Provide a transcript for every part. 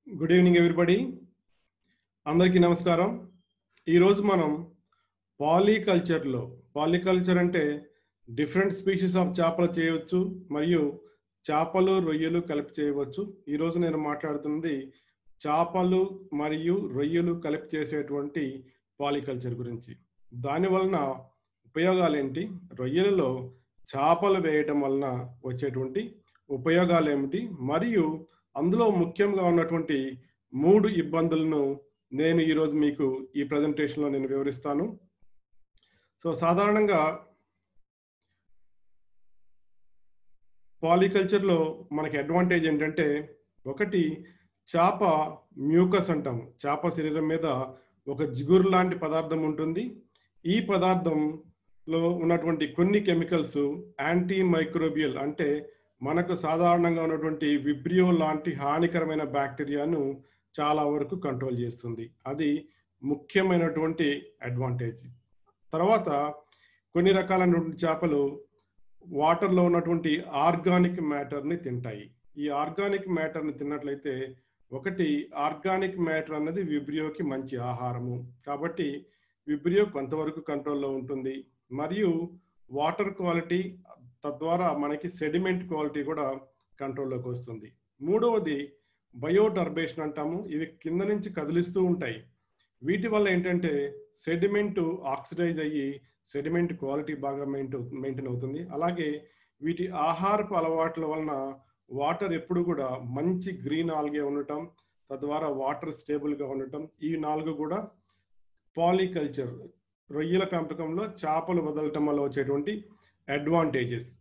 Good evening everybody. అందరికీ నమస్కారం. ఈరోజు మనం పాలికల్చర్ అంటే డిఫరెంట్ స్పీషీస్ ఆఫ్ చేపలు చేయవచ్చు మరియు చేపలు రొయ్యలు కలిపి చేయవచ్చు. ఈరోజు నేను మాట్లాడుతున్నది చేపలు మరియు రొయ్యలు కలిపి చేసేటువంటి పాలికల్చర్ గురించి. దాని వలన ఉపయోగాలు ఏంటి, రొయ్యలలో చేపలు వేయటం వలన వచ్చేటువంటి ఉపయోగాలు ఏమిటి, మరియు అందులో ముఖ్యంగా ఉన్నటువంటి 3 ఇబ్బందులను నేను ఈరోజు మీకు ఈ ప్రజెంటేషన్లో నేను వివరిస్తాను. సో సాధారణంగా పాలికల్చర్లో మనకి అడ్వాంటేజ్ ఏంటంటే, ఒకటి చేప మ్యూకస్ అంటాము. చేప శరీరం మీద ఒక జిగురు లాంటి పదార్థం ఉంటుంది. ఈ పదార్థంలో ఉన్నటువంటి కొన్ని కెమికల్స్ యాంటీ మైక్రోబియల్, అంటే మనకు సాధారణంగా ఉన్నటువంటి విబ్రియో లాంటి హానికరమైన బ్యాక్టీరియాను చాలా వరకు కంట్రోల్ చేస్తుంది. అది ముఖ్యమైనటువంటి అడ్వాంటేజ్. తర్వాత కొన్ని రకాలైనటువంటి చేపలు వాటర్లో ఉన్నటువంటి ఆర్గానిక్ మ్యాటర్ని తింటాయి. ఈ ఆర్గానిక్ మ్యాటర్ని తిన్నట్లయితే, ఒకటి ఆర్గానిక్ మ్యాటర్ అన్నది విబ్రియోకి మంచి ఆహారము, కాబట్టి విబ్రియో కొంతవరకు కంట్రోల్లో ఉంటుంది. మరియు వాటర్ క్వాలిటీ, తద్వారా మనకి సెడిమెంట్ క్వాలిటీ కూడా కంట్రోల్లోకి వస్తుంది. మూడవది బయోటర్బేషన్ అంటాము. ఇవి కింద నుంచి కదిలిస్తూ ఉంటాయి. వీటి వల్ల ఏంటంటే సెడిమెంట్ ఆక్సిడైజ్ అయ్యి సెడిమెంట్ క్వాలిటీ బాగా మెయింటైన్ అవుతుంది. అలాగే వీటి ఆహారపు అలవాట్ల వలన వాటర్ ఎప్పుడు కూడా మంచి గ్రీన్ ఆల్గే ఉండటం, తద్వారా వాటర్ స్టేబుల్గా ఉండటం, ఈ 4 కూడా పాలికల్చర్ రొయ్యల పెంపకంలో చేపలు వదలటం వల్ల వచ్చేటువంటి అడ్వాంటేజెస్.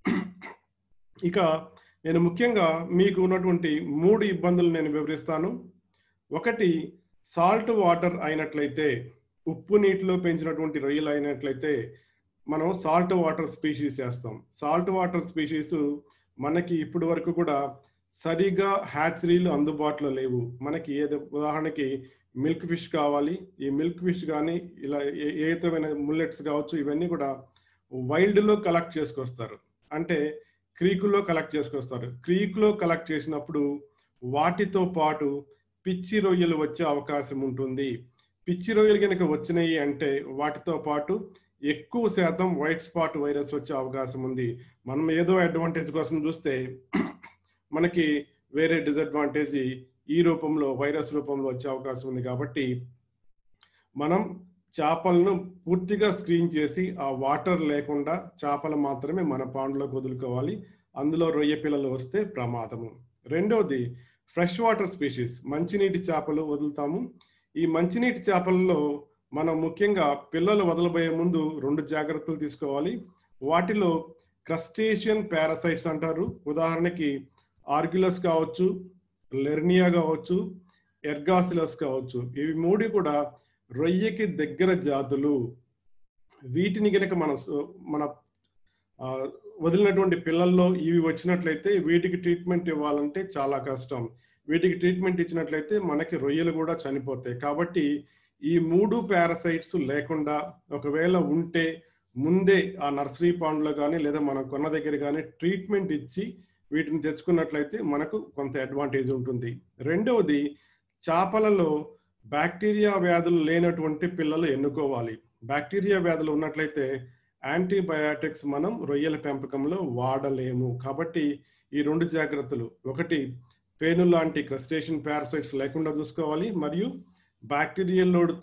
ఇక నేను ముఖ్యంగా మీకు ఉన్నటువంటి 3 ఇబ్బందులు నేను వివరిస్తాను. ఒకటి, సాల్ట్ వాటర్ అయినట్లయితే, ఉప్పు నీటిలో పెంచినటువంటి రొయ్యలు అయినట్లయితే మనం సాల్ట్ వాటర్ స్పీషీస్ చేస్తాం. సాల్ట్ వాటర్ స్పీషీస్ మనకి ఇప్పటి వరకు కూడా సరిగా హ్యాచరీలు అందుబాటులో లేవు. మనకి ఏదో ఉదాహరణకి మిల్క్ ఫిష్ కావాలి, ఈ మిల్క్ ఫిష్ కానీ ఇలా ఏ ఇతరమైన ముల్లెట్స్ కావచ్చు, ఇవన్నీ కూడా వైల్డ్లో కలెక్ట్ చేసుకొస్తారు. అంటే క్రీకులో కలెక్ట్ చేసుకొస్తారు. క్రీక్లో కలెక్ట్ చేసినప్పుడు వాటితో పాటు పిచ్చి రొయ్యలు వచ్చే అవకాశం ఉంటుంది. పిచ్చి రొయ్యలు కనుక వచ్చినాయి అంటే వాటితో పాటు ఎక్కువ శాతం వైట్ స్పాట్ వైరస్ వచ్చే అవకాశం ఉంది. మనం ఏదో అడ్వాంటేజ్ కోసం చూస్తే మనకి వేరే డిసడ్వాంటేజ్ ఈ రూపంలో, వైరస్ రూపంలో వచ్చే అవకాశం ఉంది. కాబట్టి మనం చేపలను పూర్తిగా స్క్రీన్ చేసి ఆ వాటర్ లేకుండా చేపలు మాత్రమే మన పాండ్లోకి వదులుకోవాలి. అందులో రొయ్య పిల్లలు వస్తే ప్రమాదము. రెండవది, ఫ్రెష్ వాటర్ స్పీషీస్, మంచినీటి చేపలు వదులుతాము. ఈ మంచినీటి చేపలలో మనం ముఖ్యంగా పిల్లలు వదలబోయే ముందు 2 జాగ్రత్తలు తీసుకోవాలి. వాటిలో క్రస్టేషియన్ పారాసైట్స్ అంటారు. ఉదాహరణకి ఆర్గ్యులస్ కావచ్చు, లెర్నియా కావచ్చు, ఎర్గాసిలస్ కావచ్చు. ఇవి 3 కూడా రొయ్యకి దగ్గర జాతులు. వీటిని కనుక మన వదిలినటువంటి పిల్లల్లో ఇవి వచ్చినట్లయితే వీటికి ట్రీట్మెంట్ ఇవ్వాలంటే చాలా కష్టం. వీటికి ట్రీట్మెంట్ ఇచ్చినట్లయితే మనకి రొయ్యలు కూడా చనిపోతాయి. కాబట్టి ఈ 3 పారాసైట్స్ లేకుండా, ఒకవేళ ఉంటే ముందే ఆ నర్సరీ పాండ్లో కానీ లేదా మనం కొన్న దగ్గర కానీ ట్రీట్మెంట్ ఇచ్చి వీటిని తెచ్చుకున్నట్లయితే మనకు కొంత అడ్వాంటేజ్ ఉంటుంది. రెండవది, చేపలలో బ్యాక్టీరియా వ్యాధులు లేనటువంటి పిల్లలు ఎన్నుకోవాలి. బ్యాక్టీరియా వ్యాధులు ఉన్నట్లయితే యాంటీబయాటిక్స్ మనం రొయ్యల పెంపకంలో వాడలేము. కాబట్టి ఈ 2 జాగ్రత్తలు, ఒకటి పేను లాంటి క్రస్టేషన్ పారాసైట్స్ లేకుండా చూసుకోవాలి, మరియు బ్యాక్టీరియల్ లోడ్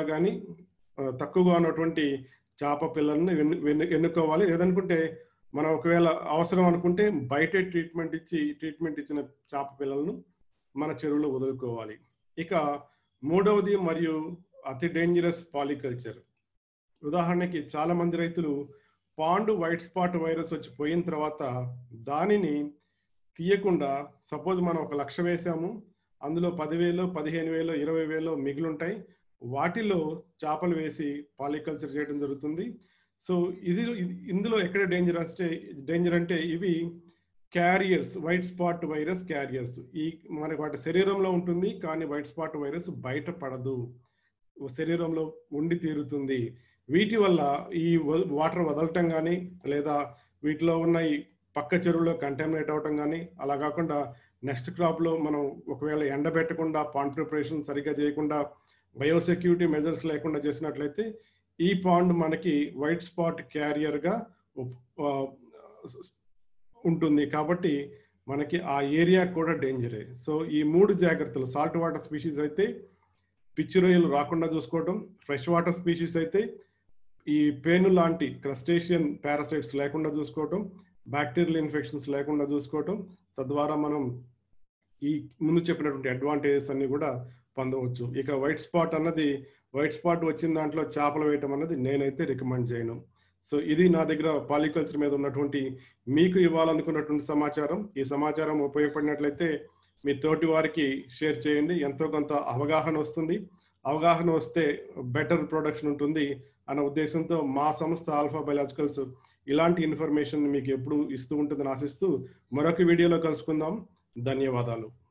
తక్కువగా ఉన్నటువంటి చేప పిల్లలను ఎన్నుకోవాలి. లేదనుకుంటే మనం ఒకవేళ అవసరం అనుకుంటే బయట ట్రీట్మెంట్ ఇచ్చిన చేప పిల్లలను మన చెరువులో వదులుకోవాలి. ఇక మూడవది మరియు అతి డేంజరస్ పాలికల్చర్. ఉదాహరణకి చాలా మంది రైతులు పాండు వైట్ స్పాట్ వైరస్ వచ్చి పోయిన తర్వాత దానిని తీయకుండా, సపోజ్ మనం 1,00,000 వేసాము, అందులో 10,000, 15,000, 20,000 మిగులుంటాయి. వాటిలో చేపలు వేసి పాలికల్చర్ చేయడం జరుగుతుంది. సో ఇందులో ఎక్కడ డేంజర్ అంటే ఇవి carriers, white spot virus carriers. మనకి వాటి శరీరంలో ఉంటుంది, కానీ వైట్ స్పాట్ వైరస్ బయటపడదు, శరీరంలో ఉండి తీరుతుంది. వీటి వల్ల ఈ వాటర్ వదలటం కానీ లేదా వీటిలో ఉన్న ఈ పక్క చెరువులో కంటామినేట్ అవటం కానీ, అలా కాకుండా నెక్స్ట్ క్రాప్లో మనం ఒకవేళ ఎండబెట్టకుండా పాండ్ ప్రిపరేషన్ సరిగ్గా చేయకుండా బయోసెక్యూరిటీ మెజర్స్ లేకుండా చేసినట్లయితే ఈ పాండ్ మనకి వైట్ స్పాట్ క్యారియర్గా ఉంటుంది. కాబట్టి మనకి ఆ ఏరియా కూడా డేంజరే. సో ఈ 3 జాగ్రత్తలు, సాల్ట్ వాటర్ స్పీషీస్ అయితే పిచ్చి రొయ్యలు రాకుండా చూసుకోవటం, ఫ్రెష్ వాటర్ స్పీషీస్ అయితే ఈ పేను లాంటి క్రస్టేషియన్ పారాసైట్స్ లేకుండా చూసుకోవటం, బ్యాక్టీరియల్ ఇన్ఫెక్షన్స్ లేకుండా చూసుకోవటం, తద్వారా మనం ఈ ముందు చెప్పినటువంటి అడ్వాంటేజెస్ అన్ని కూడా పొందవచ్చు. ఇక వైట్ స్పాట్ వచ్చిన దాంట్లో చేపలు వేయటం అన్నది నేనైతే రికమెండ్ చేయను. సో ఇది నా దగ్గర పాలికల్చర్ మీద ఉన్నటువంటి మీకు ఇవ్వాలనుకున్నటువంటి సమాచారం. ఈ సమాచారం ఉపయోగపడినట్లయితే మీ తోటి వారికి షేర్ చేయండి. ఎంతో కొంత అవగాహన వస్తుంది. అవగాహన వస్తే బెటర్ ప్రొడక్షన్ ఉంటుంది అన్న ఉద్దేశంతో మా సంస్థ ఆల్ఫా బయలాజికల్స్ ఇలాంటి ఇన్ఫర్మేషన్ మీకు ఎప్పుడు ఇస్తూ ఉంటుందని ఆశిస్తూ మరొక వీడియోలో కలుసుకుందాం. ధన్యవాదాలు.